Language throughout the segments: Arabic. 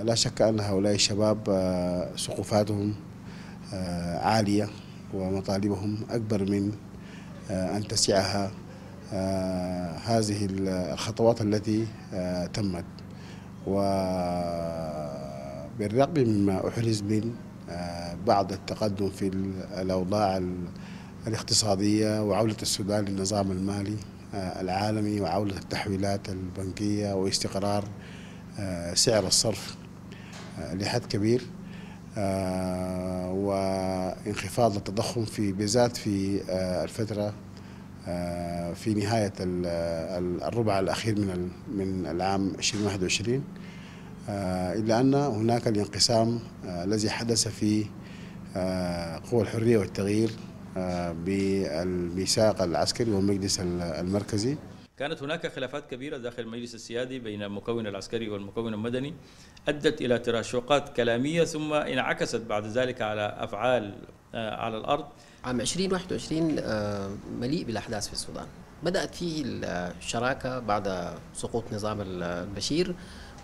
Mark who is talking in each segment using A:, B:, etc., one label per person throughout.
A: لا شك أن هؤلاء الشباب سقوفاتهم عالية ومطالبهم أكبر من أن تسعها هذه الخطوات التي تمت، وبالرغم مما أحرز من بعض التقدم في الأوضاع الاقتصادية وعودة السودان للنظام المالي العالمي وعودة التحويلات البنكية واستقرار سعر الصرف لحد كبير وانخفاض التضخم بالذات في الفترة في نهاية الربع الأخير من العام 2021، إلا أن هناك الانقسام الذي حدث في قوى الحرية والتغيير بالميثاق العسكري والمجلس المركزي.
B: كانت هناك خلافات كبيرة داخل المجلس السيادي بين المكون العسكري والمكون المدني أدت إلى تراشقات كلامية ثم انعكست بعد ذلك على أفعال على الأرض.
C: عام 2021 مليء بالأحداث في السودان. بدأت فيه الشراكة بعد سقوط نظام البشير،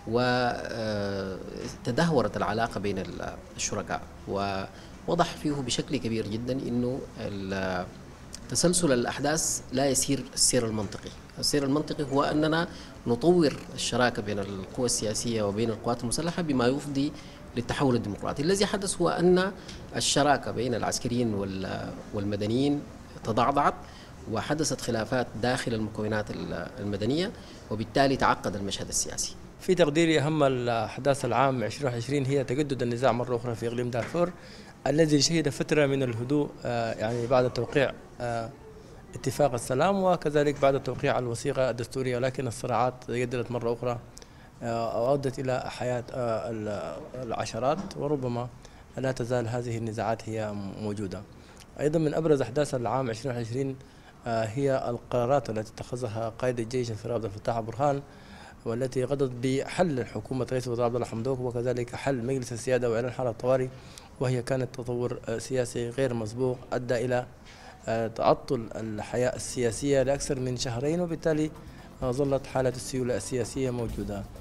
C: وتدهورت العلاقة بين الشركاء، ووضح فيه بشكل كبير جدا أنه تسلسل الأحداث لا يسير السير المنطقي. السير المنطقي هو أننا نطور الشراكة بين القوى السياسية وبين القوات المسلحة بما يفضي للتحول الديمقراطي. الذي حدث هو أن الشراكة بين العسكريين والمدنيين تضعضعت، وحدثت خلافات داخل المكونات المدنية، وبالتالي تعقد المشهد السياسي.
D: في تقديري أهم الأحداث العام 2021 هي تجدد النزاع مرة أخرى في إقليم دارفور الذي شهد فترة من الهدوء، يعني بعد توقيع اتفاق السلام وكذلك بعد توقيع الوثيقة الدستورية، ولكن الصراعات تجددت مرة أخرى وأدت إلى حياة العشرات، وربما لا تزال هذه النزاعات هي موجودة. أيضا من أبرز أحداث العام 2020 هي القرارات التي اتخذها قائد الجيش الفريق عبد الفتاح برهان، والتي قضت بحل حكومة رئيس الوزراء عبد الله حمدوك، وكذلك حل مجلس السيادة وإعلان حالة الطوارئ، وهي كانت تطور سياسي غير مسبوق أدى إلى تعطل الحياة السياسية لأكثر من شهرين، وبالتالي ظلت حالة السيولة السياسية موجودة.